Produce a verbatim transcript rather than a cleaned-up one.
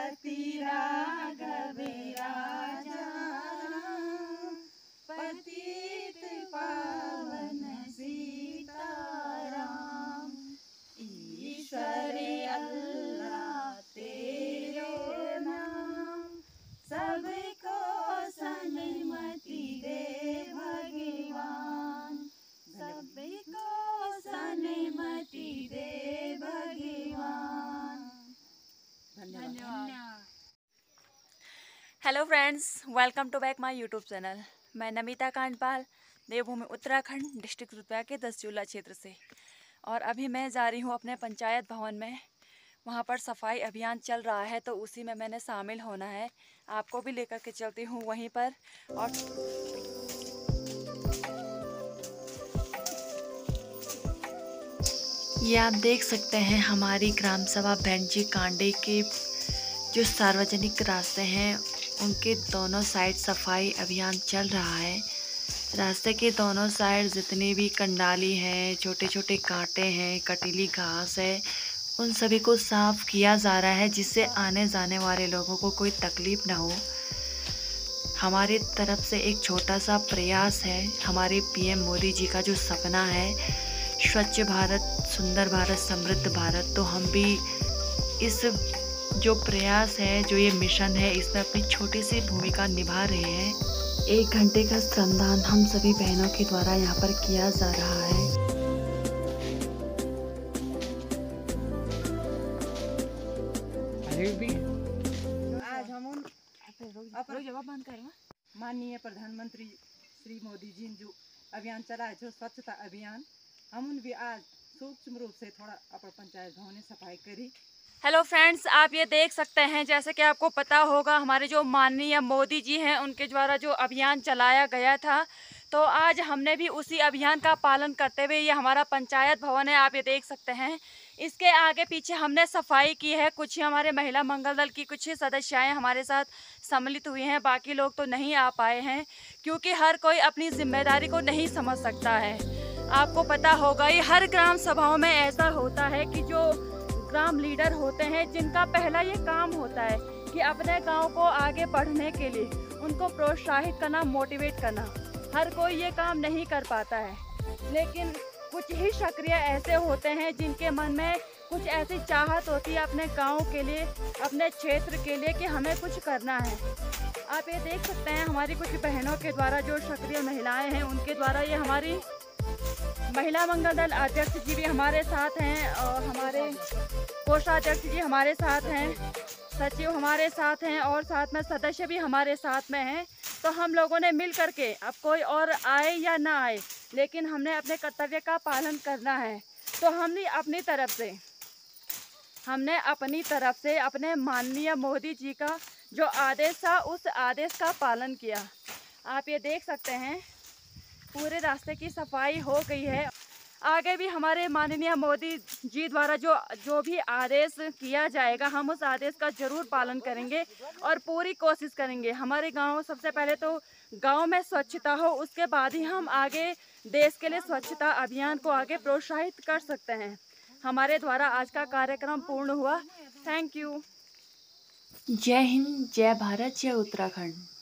पति राघव राजा पतित पावन सीताराम। ईश्वर अल्लाह तेरे नाम सबको सन्मति दे भगवान, सबको सन्मति दे भगवान। धन्यवाद। Hello friends, welcome to back my YouTube channel. मैं नमिता कांडपाल, देवभूमि उत्तराखंड, डिस्ट्रिक्ट रुद्रप्रयाग के दसचूला क्षेत्र से। और अभी मैं जा रही हूँ अपने पंचायत भवन में। वहाँ पर सफाई अभियान चल रहा है, तो उसी में मैंने शामिल होना है। आपको भी लेकर के चलती हूँ वहीं पर। और ये आप देख सकते हैं हमारी ग्राम सभा भेंजी कांडे के जो सार्वजनिक रास्ते हैं उनके दोनों साइड सफाई अभियान चल रहा है। रास्ते के दोनों साइड जितनी भी कंडाली हैं, छोटे छोटे कांटे हैं, कटीली घास है, उन सभी को साफ किया जा रहा है, जिससे आने जाने वाले लोगों को कोई तकलीफ ना हो। हमारी तरफ से एक छोटा सा प्रयास है। हमारे पीएम मोदी जी का जो सपना है स्वच्छ भारत, सुंदर भारत, समृद्ध भारत, तो हम भी इस जो प्रयास है, जो ये मिशन है, इसमें अपनी छोटी सी भूमिका निभा रहे हैं। एक घंटे का श्रमदान हम सभी बहनों के द्वारा यहाँ पर किया जा रहा है। आज हम माननीय प्रधानमंत्री श्री मोदी जी जो अभियान चला है, जो स्वच्छता अभियान, हम भी आज सूक्ष्म रूप से थोड़ा अपने पंचायत भवन में सफाई करी। हेलो फ्रेंड्स, आप ये देख सकते हैं, जैसे कि आपको पता होगा हमारे जो माननीय मोदी जी हैं उनके द्वारा जो अभियान चलाया गया था, तो आज हमने भी उसी अभियान का पालन करते हुए, ये हमारा पंचायत भवन है, आप ये देख सकते हैं। इसके आगे पीछे हमने सफाई की है। कुछ ही हमारे महिला मंगल दल की कुछ ही सदस्याएँ हमारे साथ सम्मिलित हुई हैं, बाकी लोग तो नहीं आ पाए हैं, क्योंकि हर कोई अपनी जिम्मेदारी को नहीं समझ सकता है। आपको पता होगा ये हर ग्राम सभाओं में ऐसा होता है कि जो ग्राम लीडर होते हैं, जिनका पहला ये काम होता है कि अपने गांव को आगे बढ़ने के लिए उनको प्रोत्साहित करना, मोटिवेट करना। हर कोई ये काम नहीं कर पाता है, लेकिन कुछ ही सक्रिय ऐसे होते हैं जिनके मन में कुछ ऐसी चाहत होती है अपने गांव के लिए, अपने क्षेत्र के लिए, कि हमें कुछ करना है। आप ये देख सकते हैं हमारी कुछ बहनों के द्वारा, जो सक्रिय महिलाएं हैं उनके द्वारा, ये हमारी महिला मंगल दल अध्यक्ष जी भी हमारे साथ हैं, और हमारे कोषाध्यक्ष जी हमारे साथ हैं, सचिव हमारे साथ हैं, और साथ में सदस्य भी हमारे साथ में हैं। तो हम लोगों ने मिल करके, अब कोई और आए या ना आए, लेकिन हमने अपने कर्तव्य का पालन करना है। तो हमने अपनी तरफ से हमने अपनी तरफ से अपने माननीय मोदी जी का जो आदेश था, उस आदेश का पालन किया। आप ये देख सकते हैं पूरे रास्ते की सफाई हो गई है। आगे भी हमारे माननीय मोदी जी द्वारा जो जो भी आदेश किया जाएगा, हम उस आदेश का जरूर पालन करेंगे और पूरी कोशिश करेंगे। हमारे गांव, सबसे पहले तो गांव में स्वच्छता हो, उसके बाद ही हम आगे देश के लिए स्वच्छता अभियान को आगे प्रोत्साहित कर सकते हैं। हमारे द्वारा आज का कार्यक्रम पूर्ण हुआ। Thank you. जय हिंद, जय भारत, जय उत्तराखंड।